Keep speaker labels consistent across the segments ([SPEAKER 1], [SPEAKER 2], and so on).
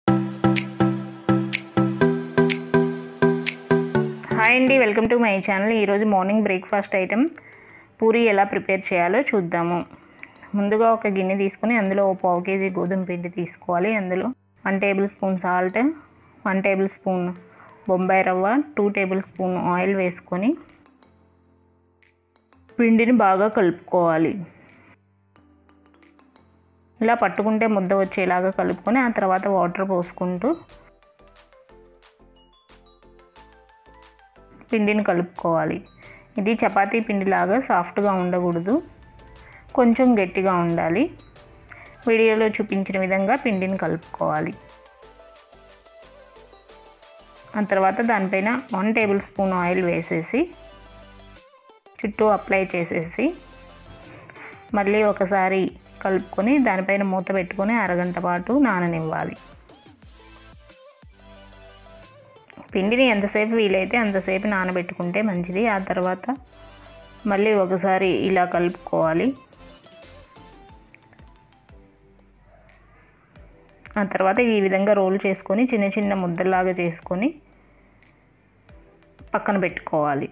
[SPEAKER 1] Hi అండి, welcome to my channel. ఈరోజు morning breakfast item puri ఎలా ప్రిపేర్ చేయాలో చూద్దాము. ముందుగా ఒక గిన్నె తీసుకొని అందులో 1/2 kg గోధుమ పిండి తీసుకోవాలి. అందులో 1 tablespoon salt, 1 tablespoon Bombay rava, 2 table spoon oil వేసుకొని పిండిని బాగా కలుపుకోవాలి. ఇలా పట్టుకుంటే ముద్ద వచ్చేలాగా కలుపుకొని ఆ తర్వాత వాటర్ పోసుకుంటూ పిండిని కలుపుకోవాలి. ఇది చపాతీ పిండిలాగా సాఫ్ట్గా ఉండకూడదు, కొంచెం గట్టిగా ఉండాలి. వీడియోలో చూపించిన విధంగా పిండిని కలుపుకోవాలి. ఆ తర్వాత దానిపైన 1 టేబుల్ స్పూన్ ఆయిల్ వేసేసి చుట్టూ అప్లై చేసేసి మళ్ళీ ఒకసారి కలుపుకొని దానిపైన మూత పెట్టుకొని అరగంట పాటు నాననివ్వాలి. పిండిని ఎంతసేపు వీలైతే అంతసేపు నానబెట్టుకుంటే మంచిది. ఆ తర్వాత మళ్ళీ ఒకసారి ఇలా కలుపుకోవాలి. ఆ తర్వాత ఈ విధంగా రోల్ చేసుకొని చిన్న చిన్న ముద్దలాగా చేసుకొని పక్కన పెట్టుకోవాలి.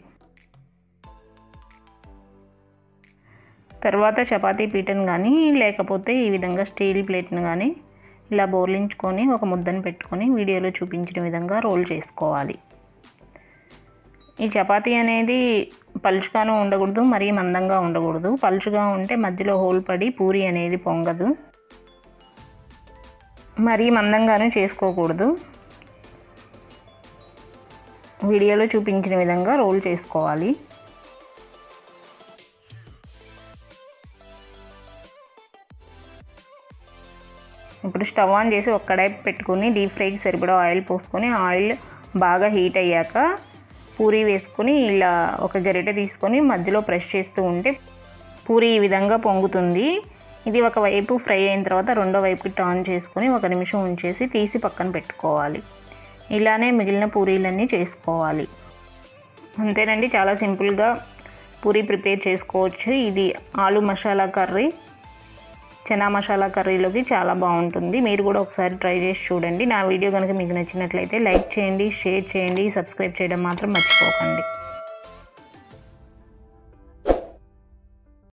[SPEAKER 1] తర్వాత చపాతీ పీటను కానీ లేకపోతే ఈ విధంగా స్టీల్ ప్లేట్ను కానీ ఇలా బోర్లించుకొని ఒక ముద్దను పెట్టుకొని వీడియోలో చూపించిన విధంగా రోల్ చేసుకోవాలి. ఈ చపాతీ అనేది పలుచగాను ఉండకూడదు, మరీ మందంగా ఉండకూడదు. పలుచగా ఉంటే మధ్యలో హోల్ పడి పూరి అనేది పొంగదు. మరీ మందంగాను చేసుకోకూడదు. వీడియోలో చూపించిన విధంగా రోల్ చేసుకోవాలి. ఇప్పుడు స్టవ్ ఆన్ చేసి ఒక కడాయి పెట్టుకొని డీప్ ఫ్రైకి సరిపడా ఆయిల్ పోసుకొని ఆయిల్ బాగా హీట్ అయ్యాక పూరి వేసుకొని ఇలా ఒక గరిటె తీసుకొని మధ్యలో ప్రెస్ చేస్తూ ఉంటే పూరి ఈ విధంగా పొంగుతుంది. ఇది ఒక వైపు ఫ్రై అయిన తర్వాత రెండో వైపుకి టర్న్ చేసుకొని 1 నిమిషం ఉంచేసి తీసి పక్కన పెట్టుకోవాలి. ఇలానే మిగిలిన పూరీలన్నీ చేసుకోవాలి. అంతేనండి, చాలా సింపుల్గా పూరి ప్రిపేర్ చేసుకోవచ్చు. ఇది ఆలు మసాలా కర్రీ, చనా మసాలా కర్రీలోకి చాలా బాగుంటుంది. మీరు కూడా ఒకసారి ట్రై చేసి చూడండి. నా వీడియో కనుక మీకు నచ్చినట్లయితే లైక్ చేయండి, షేర్ చేయండి, సబ్స్క్రైబ్ చేయడం మాత్రం మర్చిపోకండి.